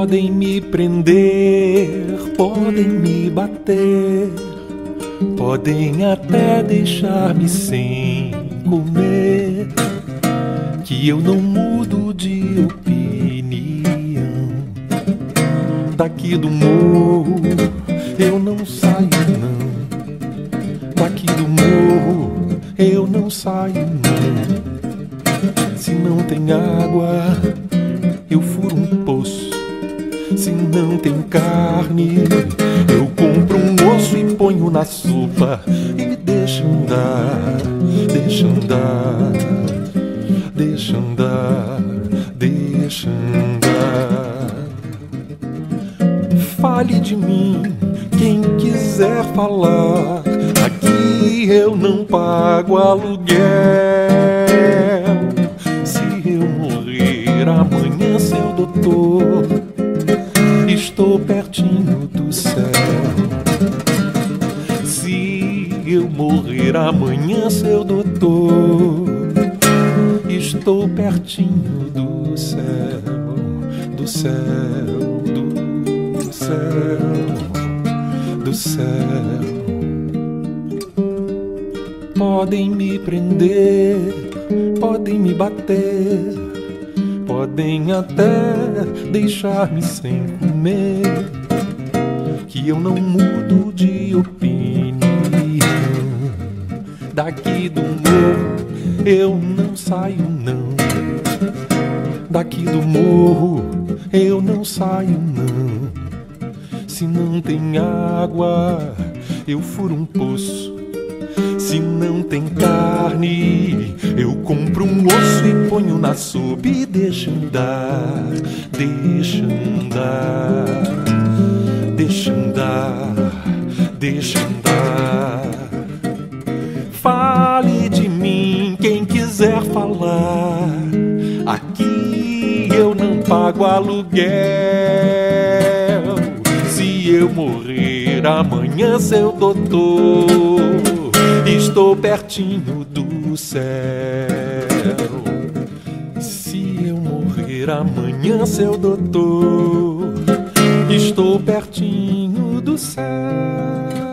Podem me prender, podem me bater, podem até deixar-me sem comer, que eu não mudo de opinião. Daqui do morro eu não saio não, daqui do morro eu não saio não. Se não tem água eu furo um poço, se não tem carne eu compro um osso e ponho na sopa e me deixa andar, deixa andar, deixa andar, deixa andar. Fale de mim quem quiser falar, aqui eu não pago aluguel. Se eu morrer amanhã, seu doutor, estou pertinho do céu. Se eu morrer amanhã, seu doutor, estou pertinho do céu, do céu, do céu, do céu. Podem me prender, podem me bater, podem até deixar-me sem comer, que eu não mudo de opinião. Daqui do morro eu não saio não, daqui do morro eu não saio não. Se não tem água eu furo um poço, se não tem carne eu compro um osso e ponho na sopa e deixa andar, deixa andar, deixa andar, deixa andar. Fale de mim quem quiser falar, aqui eu não pago aluguel. Se eu morrer amanhã, seu doutor, estou pertinho do céu. Se eu morrer amanhã, seu doutor, estou pertinho do céu.